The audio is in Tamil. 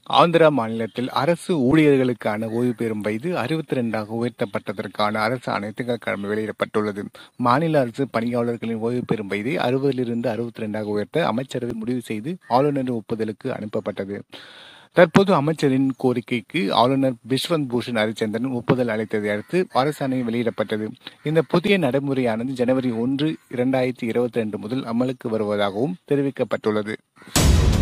ஆந்திரா மாநிலத்தில் அரசு ஊழியர்களுக்கான ஓய்வு பெறும் வயது 62ஆக உயர்த்தப்பட்டதற்கான அரசாணை திங்கட்கிழமை வெளியிடப்பட்டுள்ளது. மாநில அரசு பணியாளர்களின் ஓய்வு பெறும் வயதை 60லிருந்து 62ஆக உயர்த்த அமைச்சரவை முடிவு செய்து ஆளுநரின் ஒப்புதலுக்கு அனுப்பப்பட்டது. தற்போது அமைச்சரின் கோரிக்கைக்கு ஆளுநர் பிஸ்வந்த் பூஷன் ஹரிச்சந்திரன் ஒப்புதல் அளித்ததை அடுத்து அரசாணை வெளியிடப்பட்டது. இந்த புதிய நடைமுறையானது ஜனவரி 1, 2022 முதல் அமலுக்கு வருவதாகவும் தெரிவிக்கப்பட்டுள்ளது.